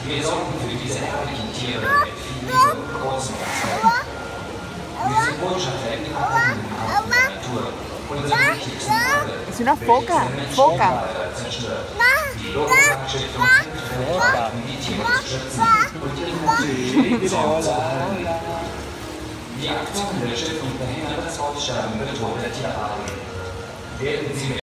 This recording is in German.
Wir sorgen für diese herrlichen Tiere mit viel und großem Respekt. Wir sind Botschafter im Natur. Unser wichtigsten Rolle Es una foca, foca. zerstört. Die Lorenz-Stiftung kämpft für die Tiere zu schützen und ihre natürliche Sorgen zu erhalten. Die Aktionen der Stiftung verhindern das Aussterben bedrohter Tierarten. Werden Sie